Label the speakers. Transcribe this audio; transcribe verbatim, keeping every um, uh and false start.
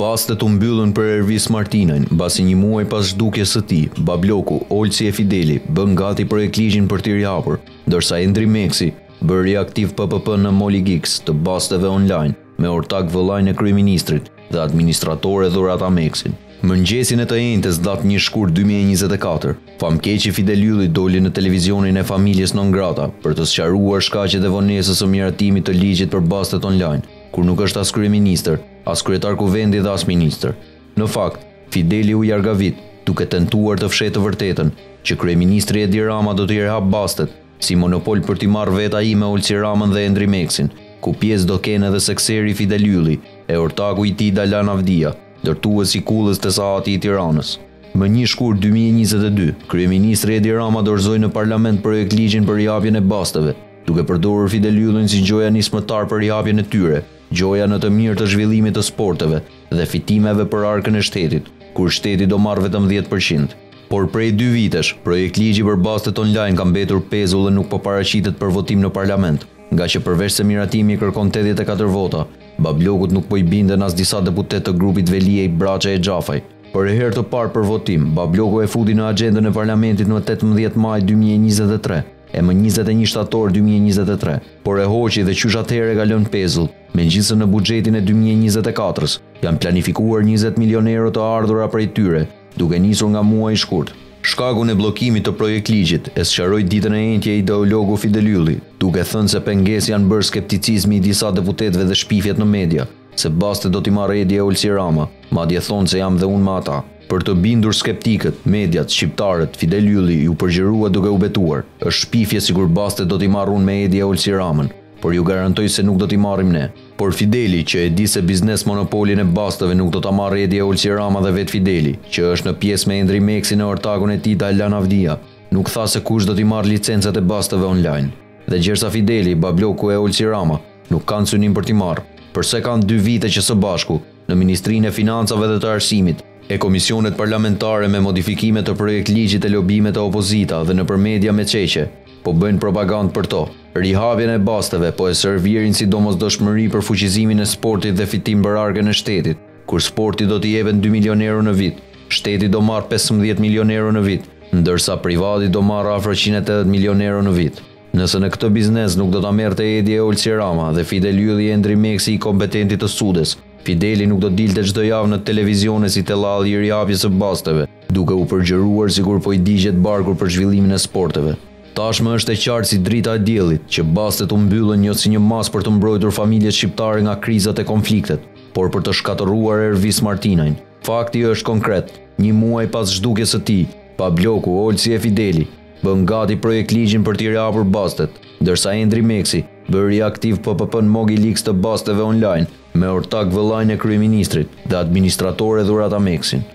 Speaker 1: Bastet u mbyllën për Ervis Martinajn, mbasi një muaj pas zhdukjes së tij, babloku Olsi e Fideli bën gati projektligjin për t'i rihapur, ndërsa Endri Meksi bëri aktiv P P P në Moligix të basteve online me ortak vëllain e kryeministrit dhe administratore dhurata Meksin. Mëngjesin e të njëjtës datë një shkurt dy mijë e njëzet e katër, famkeqi Fidel Ylli doli në televizionin e familjes non grata për të sqaruar shkaqet e vonesës së miratimit të ligjit për bastet online, kur nuk është as kryeministër, as kryetar kuvendi dhe as ministër. Në fakt, Fideli u jargavit, duke tentuar të fshetë të vërtetën që kryeministri Edi Rama do t'i rihap bastet, si monopol për t'i marrë vet ai me Olsi Ramën dhe Endri Meksin, ku pjesë do kenë edhe sekseri Fidel Ylli e ortaku i tij Dalan Avdia, ndërtues i kullës të saati i Tiranës. Më një shkurt dy mijë e njëzet e dy, kryeministri Edi Rama dorëzoi në parlament projektligjin për rihapjen e basteve, duke përdorur Fidel Yllin si gjoja nismëtar për rihapjen e tyre, gjoja në të mirë të zhvillimit të sporteve dhe fitimeve për arkën e shtetit, kur shteti do marrë vetëm dhjetë përqind. Por prej dy vitesh, projektligji për bastet online ka mbetur pezull dhe nuk po paraqitet për votim në parlament, nga që përveç se miratimi kërkon tetëdhjetë e katër vota, bablokut nuk po i binden as disa deputet të grupit Veliej, Braça e Xhafaj. Për e herë të parë për votim, babloku e futi në agjendën e parlamentit në tetëmbëdhjetë maj dy mijë e njëzet e tre, e më njëzet e një shtator dy mijë e njëzet e tre, por e hoqi dhe qysh atëherë ka lënë pezull, megjithëse në buxhetin e dy mijë e njëzet e katër janë planifikuar njëzet milion euro të ardhura prej tyre, duke nisur nga muaji i shkurt. Shkakun e bllokimit të projektligjit e sqaroi ditën e njëjtje ideologu Fidel Ylli, duke thënë se pengesë janë bërë skepticizmi i disa deputetëve dhe shpifjet në media, se bastet do t'i marrë Edi e Olsi Rama, madje thonë se jam dhe unë me ata. Për të bindur skeptikët, mediat, shqiptarët, Fidel Ylli ju përgjërua duke u betuar, është shpifje sikur bastet do t'i marrë unë me Edi e Olsi Ramën, por ju garantoj se nuk do t'i marrim ne. Por Fideli, që e di se biznes monopolin e basteve nuk do t'a marrë Edi e Olsi Rama dhe vet Fideli, që është në pjesë me Endri Meksin e ortakun e tij Dalan Avdia, nuk tha se kush do t'i marrë licencat e basteve online. Dhe gjersa Fideli, babloku e Olsi Rama, nuk kanë synim për t'i marrë, përse kanë dy vite që së bashku, në Ministrinë e Financave dhe të Arsimit, e komisionet parlamentare me modifikime të projektligjit e lobimet e opozita dhe nëpër media me çeqe, po bëjnë propagandë për to. Rihapjen e basteve po e servirin si domosdoshmëri për fuqizimin e sportit dhe fitim për arkën e shtetit, kur sporti do t'i jepen dy milion euro në vit, shteti do marrë pesëmbëdhjetë milion euro në vit, ndërsa privati do marrë afër njëzet e tetëdhjetë milion euro në vit. Nëse në këtë biznes nuk do ta merrte Edi e Olsi Rama dhe Fidel Ylli e Endri Meksi i kompetenti të sudes, Fideli nuk do dilte çdo javë në televizione si tellalli i rihapjes së basteve, duke u përgjëruar sikur po i digjet barkur për zhvillimin e sporteve. Tashmë është e qartë si drita e diellit që bastet u mbyllën jo si një mas për të mbrojtur familjet shqiptare nga krizat e konfliktet, por për të shkatërruar Ervis Martinajn. Fakti është konkret, një muaj pas zhdukjes së tij, babloku Olsi e Fideli bën gati projektligjin për t'i rihapur bastet, ndërsa Endri Meksi bëri aktiv P P P në Moligix të basteve online me ortak vëllain e kryeministrit dhe administratore dhurata Meksin.